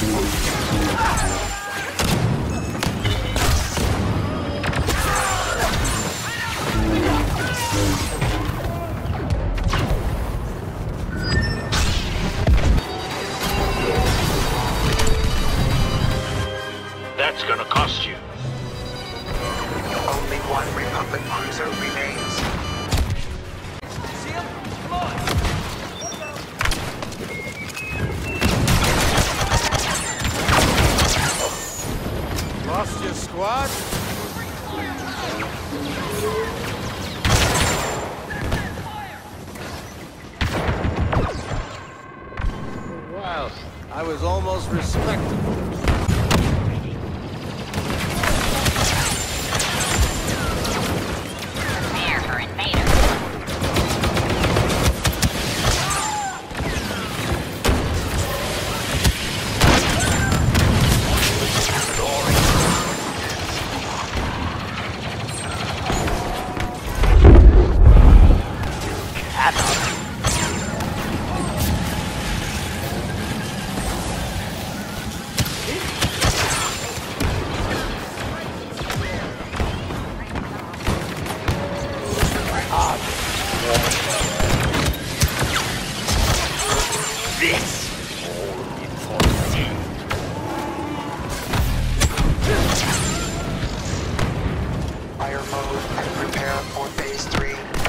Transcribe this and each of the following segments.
That's gonna cost you. Only one Republic cruiser remains. See him? Come on! Lost your squad? Wow, I was almost respectable. Prepare for invader. Fire mode and prepare for phase 3.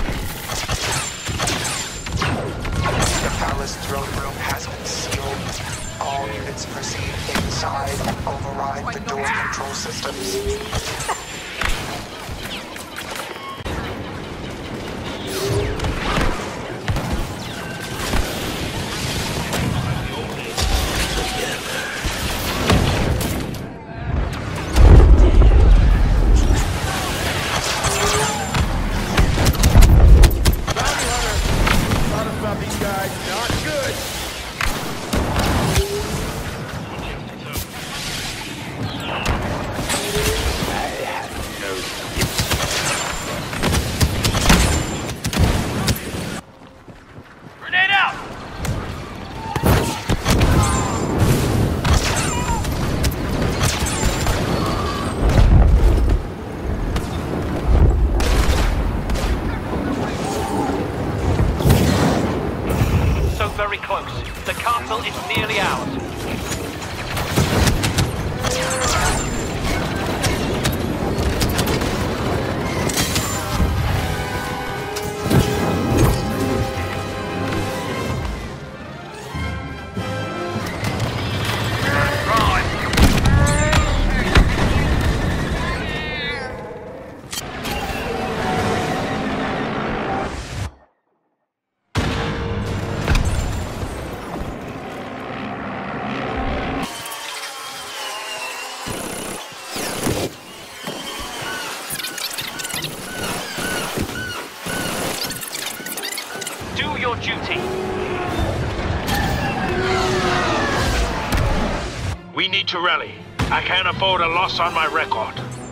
The palace throne room has been sealed. All units proceed inside and override the door control systems. These guys not good. Grenade out! So very close. The castle is nearly ours. Do your duty. We need to rally. I can't afford a loss on my record.